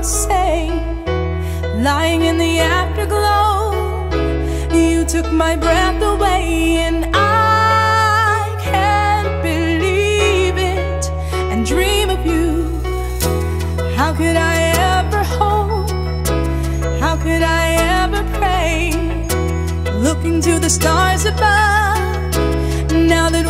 say, lying in the afterglow, you took my breath away, and I can't believe it and dream of you. How could I ever hope? How could I ever pray? Looking to the stars above, now the